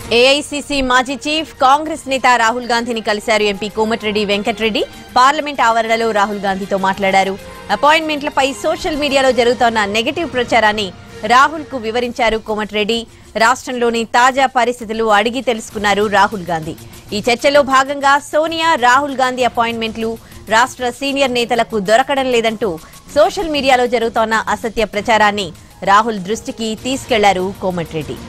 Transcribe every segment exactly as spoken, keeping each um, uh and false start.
AICC మాజీ chief Congress నేత రాహుల్ గాంధీని కలిశారు ఎంపీ కోమటిరెడ్డి వెంకటరెడ్డి. పార్లమెంట్ ఆవరణలో రాహుల్ గాంధీతో మాట్లాడారు. అపాయింట్మెంట్లపై సోషల్ మీడియాలో జరుగుతున్న నెగటివ్ ప్రచారాన్ని రాహుల్ కు వివరించారు కోమటిరెడ్డి. రాష్ట్రంలోని తాజా పరిస్థితులు అడిగి తెలుసుకున్నారు రాహుల్ గాంధీ. ఈ చర్చలో భాగంగా సోనియా, రాహుల్ గాంధీ అపాయింట్మెంట్లు రాష్ట్ర సీనియర్ నేతలకు దొరకడం లేదంటూ సోషల్ మీడియాలో జరుగుతున్న అసత్య ప్రచారాన్ని రాహుల్ దృష్టికి తీసుకెళ్లారు కోమటిరెడ్డి.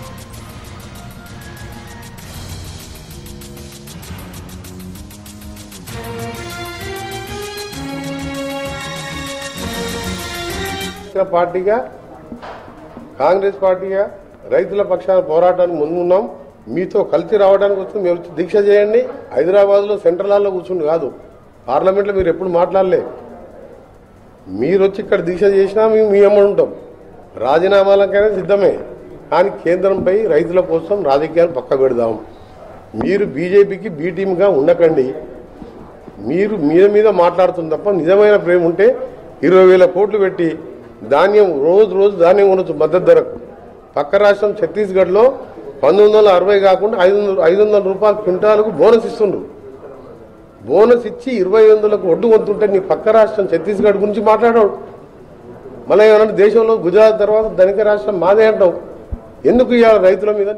పార్టీగా కాంగ్రెస్ పార్టీగా రైతుల పక్షాన పోరాటానికి ముందున్నాం. మీతో కలిసి రావడానికి వస్తుంది. మీరు దీక్ష చేయండి. హైదరాబాద్లో సెంట్రల్ హాల్లో కూర్చుండి కాదు, పార్లమెంట్లో మీరు ఎప్పుడు మాట్లాడలే. మీరు వచ్చి ఇక్కడ దీక్ష చేసినా మేము మీ అమ్మ ఉంటాం. రాజీనామాలకైనా సిద్ధమే, కానీ కేంద్రంపై రైతుల కోసం రాజకీయాలు పక్క పెడదాం. మీరు బీజేపీకి బీ టీమ్గా ఉండకండి. మీరు మీద మీద మాట్లాడుతుంది తప్ప నిజమైన ప్రేమ ఉంటే ఇరవై వేల కోట్లు పెట్టి ధాన్యం రోజు రోజు ధాన్యం కొనొచ్చు మద్దతు ధరకు. పక్క రాష్ట్రం ఛత్తీస్గఢ్లో పంతొమ్మిది వందల అరవై కాకుండా ఐదు వందల ఐదు వందల రూపాయల క్వింటాలకు బోనస్ ఇస్తుండ్రు. బోనస్ ఇచ్చి ఇరవై వందలకు ఒడ్డు వంతుంటే నీ పక్క రాష్ట్రం ఛత్తీస్గఢ్ గురించి మాట్లాడాడు. మళ్ళీ ఏమన్నా దేశంలో గుజరాత్ తర్వాత ధనిక రాష్ట్రం మాదే అంటాం. ఎందుకు ఇవాళ రైతుల మీద?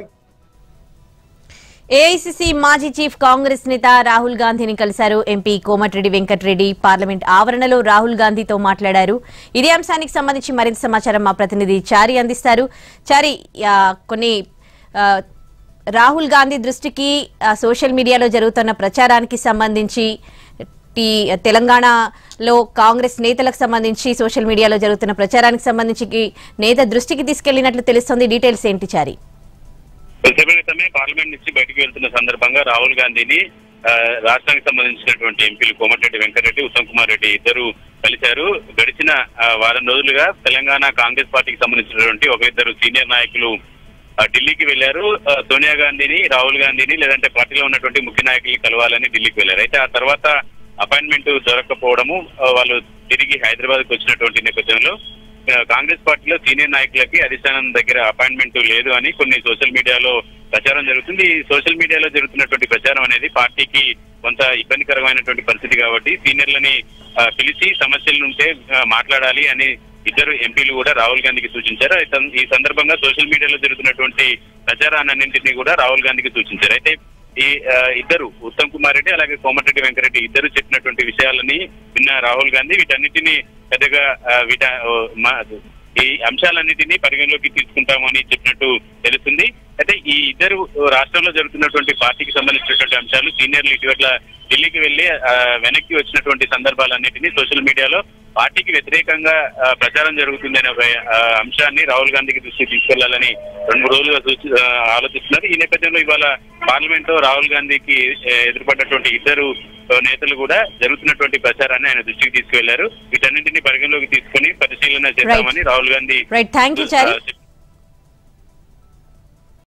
ఏఐసీసీ మాజీ చీఫ్ కాంగ్రెస్ నేత రాహుల్ గాంధీని కలిశారు ఎంపీ కోమటిరెడ్డి వెంకటరెడ్డి. పార్లమెంట్ ఆవరణలో రాహుల్ గాంధీతో మాట్లాడారు. ఇదే అంశానికి సంబంధించి మరింత సమాచారం మా ప్రతినిధి చారి అందిస్తారు. చారి, కొన్ని రాహుల్ గాంధీ దృష్టికి సోషల్ మీడియాలో జరుగుతున్న ప్రచారానికి సంబంధించి, తెలంగాణలో కాంగ్రెస్ నేతలకు సంబంధించి సోషల్ మీడియాలో జరుగుతున్న ప్రచారానికి సంబంధించి నేత దృష్టికి తీసుకెళ్లినట్లు తెలుస్తోంది. డీటెయిల్స్ ఏంటి చారి? క్రితమే పార్లమెంట్ నుంచి బయటకు వెళ్తున్న సందర్భంగా రాహుల్ గాంధీని రాష్ట్రానికి సంబంధించినటువంటి ఎంపీలు కోమటిరెడ్డి వెంకటరెడ్డి, ఉత్తమ్ కుమార్ రెడ్డి ఇద్దరు కలిశారు. గడిచిన వారం రోజులుగా తెలంగాణ కాంగ్రెస్ పార్టీకి సంబంధించినటువంటి ఒక ఇద్దరు సీనియర్ నాయకులు ఢిల్లీకి వెళ్లారు. సోనియా గాంధీని, రాహుల్ గాంధీని లేదంటే పార్టీలో ఉన్నటువంటి ముఖ్య నాయకుల్ని కలవాలని ఢిల్లీకి వెళ్లారు. అయితే ఆ తర్వాత అపాయింట్మెంట్ దొరకకపోవడము, వాళ్ళు తిరిగి హైదరాబాద్ కు వచ్చినటువంటి నేపథ్యంలో కాంగ్రెస్ పార్టీలో సీనియర్ నాయకులకి అధిష్టానం దగ్గర అపాయింట్మెంట్ లేదు అని కొన్ని సోషల్ మీడియాలో ప్రచారం జరుగుతుంది. ఈ సోషల్ మీడియాలో జరుగుతున్నటువంటి ప్రచారం అనేది పార్టీకి కొంత ఇబ్బందికరమైనటువంటి పరిస్థితి కాబట్టి సీనియర్లని పిలిచి సమస్యలు ఉంటే మాట్లాడాలి అని ఇద్దరు ఎంపీలు కూడా రాహుల్ గాంధీకి సూచించారు. ఈ సందర్భంగా సోషల్ మీడియాలో జరుగుతున్నటువంటి ప్రచారాన్నింటినీ కూడా రాహుల్ గాంధీకి సూచించారు. అయితే ఈ ఇద్దరు ఉత్తమ్ కుమార్ రెడ్డి అలాగే కోమటిరెడ్డి వెంకటరెడ్డి ఇద్దరు చెప్పినటువంటి విషయాలని విన్న రాహుల్ గాంధీ వీటన్నిటిని పెద్దగా వీట ఈ అంశాలన్నిటినీ పరిగణలోకి తీసుకుంటామని చెప్పినట్టు తెలుస్తుంది. అయితే ఈ ఇద్దరు రాష్ట్రంలో జరుగుతున్నటువంటి పార్టీకి సంబంధించినటువంటి అంశాలు సీనియర్లు ఇటీవల ఢిల్లీకి వెళ్లి వెనక్కి వచ్చినటువంటి సందర్భాలన్నింటినీ సోషల్ మీడియాలో పార్టీకి వ్యతిరేకంగా ప్రచారం జరుగుతుందనే ఒక అంశాన్ని రాహుల్ గాంధీకి దృష్టికి తీసుకెళ్లాలని రెండు మూడు రోజులుగా ఆలోచిస్తున్నారు. ఈ నేపథ్యంలో ఇవాళ పార్లమెంట్ లో రాహుల్ గాంధీకి ఎదురుపడ్డటువంటి ఇద్దరు నేతలు కూడా జరుగుతున్నటువంటి ప్రచారాన్ని ఆయన దృష్టికి తీసుకువెళ్లారు. వీటన్నింటినీ పరిగణలోకి తీసుకుని పరిశీలన చేద్దామని రాహుల్ గాంధీ